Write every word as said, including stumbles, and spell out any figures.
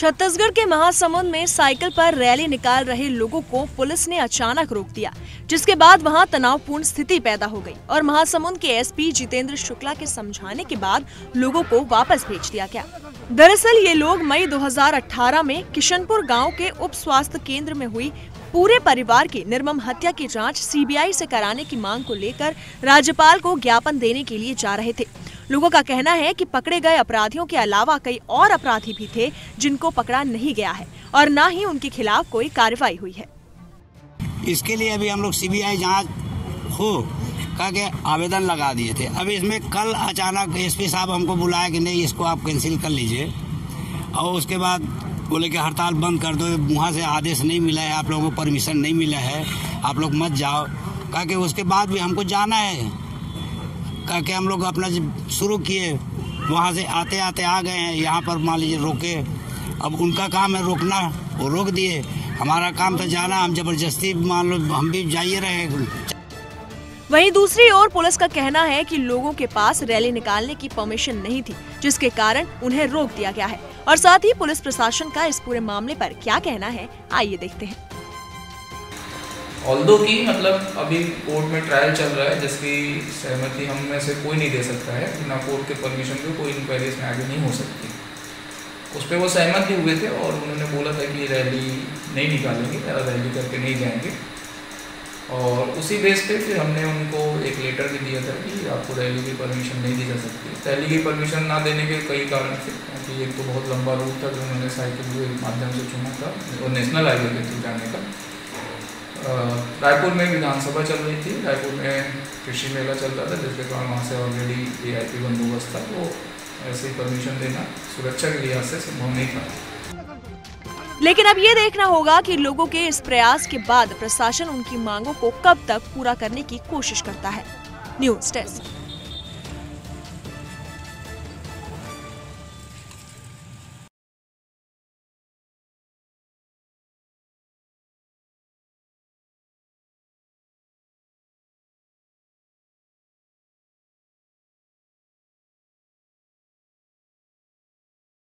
छत्तीसगढ़ के महासमुंद में साइकिल पर रैली निकाल रहे लोगों को पुलिस ने अचानक रोक दिया, जिसके बाद वहां तनावपूर्ण स्थिति पैदा हो गई और महासमुंद के एसपी जितेंद्र शुक्ला के समझाने के बाद लोगों को वापस भेज दिया गया। दरअसल ये लोग मई दो हज़ार अठारह में किशनपुर गांव के उप स्वास्थ्य केंद्र में हुई पूरे परिवार की निर्मम हत्या की जांच सीबीआई से कराने की मांग को लेकर राज्यपाल को ज्ञापन देने के लिए जा रहे थे। लोगों का कहना है कि पकड़े गए अपराधियों के अलावा कई और अपराधी भी थे जिनको पकड़ा नहीं गया है और न ही उनके खिलाफ कोई कार्रवाई हुई है। इसके लिए अभी हम लोग सीबीआई जांच हो का के आवेदन लगा दिए थे। अभी इसमें कल अचानक एसपी साहब हमको बुलाया कि नहीं, इसको आप कैंसिल कर लीजिए, और उसके बाद बोले कि हड़ताल बंद कर दो, वहाँ से आदेश नहीं मिला है, आप लोगों को परमिशन नहीं मिला है, आप लोग मत जाओ। कहा कि उसके बाद भी हमको जाना है, कहा कि हम लोग अपना शुरू किए, वहाँ से आते आते आ गए हैं, यहाँ पर मान लीजिए रोके। अब उनका काम है रोकना, वो रोक दिए, हमारा काम था जाना, हम जबरदस्ती मान लो हम भी जाइए रहे। वहीं दूसरी ओर पुलिस का कहना है कि लोगों के पास रैली निकालने की परमिशन नहीं थी, जिसके कारण उन्हें रोक दिया गया है। और साथ ही पुलिस प्रशासन का इस पूरे मामले पर क्या कहना है, आइए देखते हैं। ऑल्दो की मतलब अभी कोर्ट में ट्रायल चल रहा है, जिसकी सहमति हम में से कोई नहीं दे सकता है, बिना कोर्ट के परमिशन के कोई इंक्वायरी इसमें आगे नहीं हो सकती। उस पर वो सहमत भी हुए थे और उन्होंने बोला था कि रैली नहीं निकालेंगे, रैली करके नहीं जाएंगे। और उसी बेस पे फिर हमने उनको एक लेटर भी दिया था कि आपको रैली की परमिशन नहीं दी जा सकती। रैली की परमिशन ना देने के कई कारण थे, क्योंकि एक तो बहुत लंबा रूट था जो उन्होंने साइकिल के माध्यम से चुना था और नेशनल हाईवे पे थी जाने का। रायपुर में विधानसभा चल रही थी, रायपुर में कृषि मेला चल रहा था, जिसके कारण वहाँ से ऑलरेडी ए आई पी बंदोबस्त था, तो ऐसे ही परमिशन देना सुरक्षा के लिहाज से संभव नहीं था। लेकिन अब ये देखना होगा कि लोगों के इस प्रयास के बाद प्रशासन उनकी मांगों को कब तक पूरा करने की कोशिश करता है। News desk.